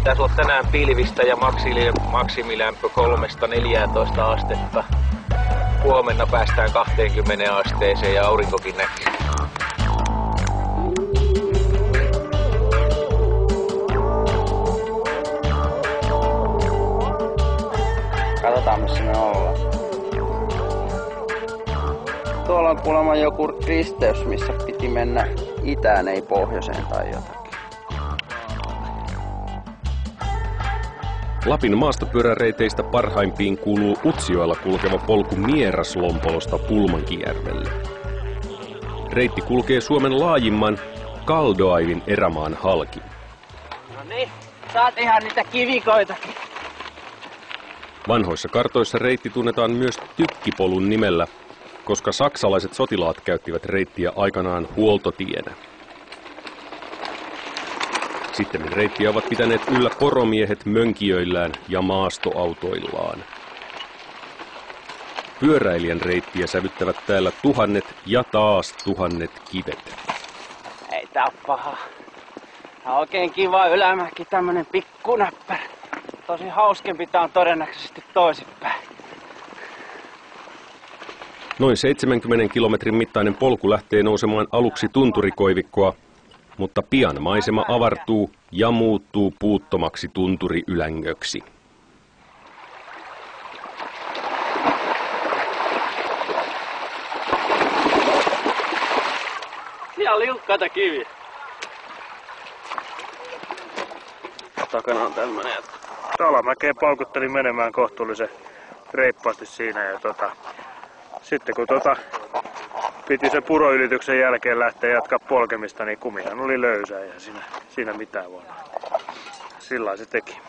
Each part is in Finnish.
Pitäisi olla tänään pilvistä ja maksimilämpö 3–14 astetta. Huomenna päästään 20 asteeseen ja aurinkokin näkyy. Katsotaan missä me ollaan. Tuolla on kuulemma joku risteys, missä piti mennä itään, ei pohjoiseen tai jotakin. Lapin maastopyöräreiteistä parhaimpiin kuuluu Utsjoella kulkeva polku Mieraslompolosta Pulmankijärvelle. Reitti kulkee Suomen laajimman Kaldoaivin erämaan halki. No niin, saat ihan niitä kivikoitakin. Vanhoissa kartoissa reitti tunnetaan myös Tykkipolun nimellä, koska saksalaiset sotilaat käyttivät reittiä aikanaan huoltotienä. Sittemmin reittiä ovat pitäneet yllä poromiehet mönkijöillään ja maastoautoillaan. Pyöräilijän reittiä sävyttävät täällä tuhannet ja taas tuhannet kivet. Ei tää oo paha. Tää on oikein kiva ylämäki, tämmönen pikkunäppärä. Tosi hauskempi tää on todennäköisesti toisinpäin. Noin 70 kilometrin mittainen polku lähtee nousemaan aluksi tunturikoivikkoa, mutta pian maisema avartuu ja muuttuu puuttomaksi tunturiylängöksi. Siellä on liukkaita kiviä. Takana on tämmönen. Alamäkeen paukuttelin menemään kohtuullisen reippaasti siinä ja sitten kun piti se puroylityksen jälkeen lähteä jatkaa polkemista, niin kumihan oli löysää ja siinä mitään voi. Sillä se teki.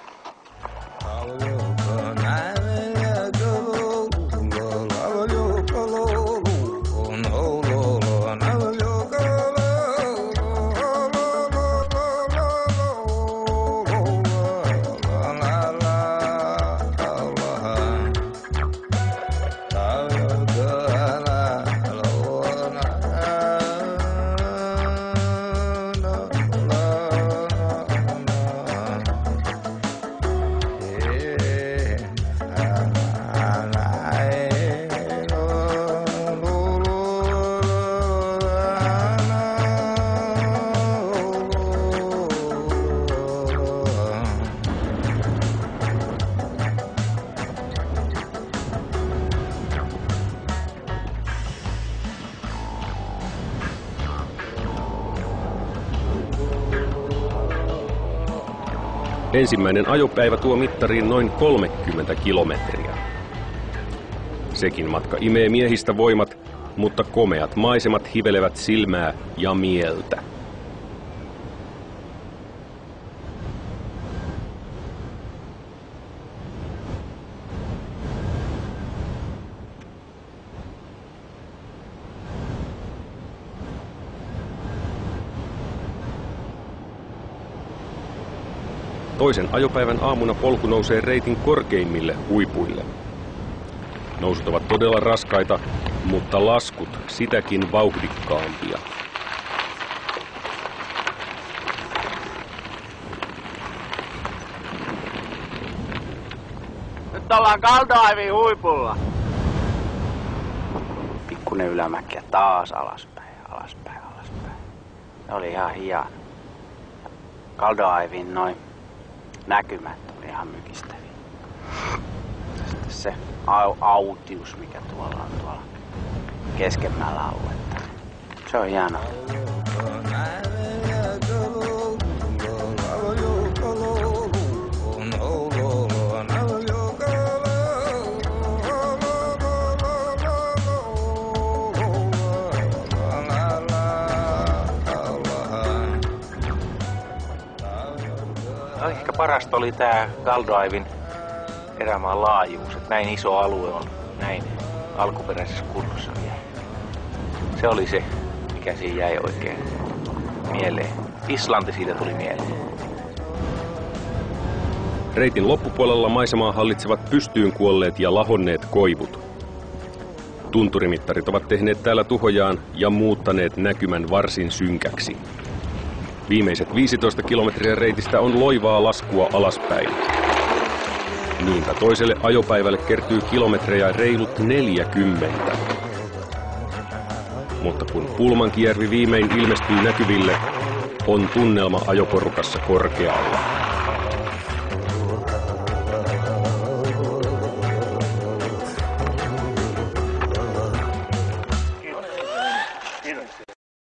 Ensimmäinen ajopäivä tuo mittariin noin 30 kilometriä. Sekin matka imee miehistä voimat, mutta komeat maisemat hivelevät silmää ja mieltä. Toisen ajopäivän aamuna polku nousee reitin korkeimmille huipuille. Nousut ovat todella raskaita, mutta laskut sitäkin vauhdikkaampia. Nyt ollaan Kaldoaivin huipulla. Pikkunen ylämäki ja taas alaspäin. Se oli ihan hieno. Kaldoaivin noin näkymät oli ihan mykistäviä. Sitten se autius, mikä tuolla on tuolla keskemmällä aluetta. Se on hienoa. Ehkä parasta oli tää Kaldoaivin erämaan laajuus, että näin iso alue on näin alkuperäisessä kunnossa vielä. Se oli se, mikä siinä jäi oikein mieleen. Islanti siitä tuli mieleen. Reitin loppupuolella maisemaa hallitsevat pystyyn kuolleet ja lahonneet koivut. Tunturimittarit ovat tehneet täällä tuhojaan ja muuttaneet näkymän varsin synkäksi. Viimeiset 15 kilometriä reitistä on loivaa laskua alaspäin. Niinpä toiselle ajopäivälle kertyy kilometrejä reilut 40. Mutta kun Pulmankijärvi viimein ilmestyy näkyville, on tunnelma ajoporukassa korkealla.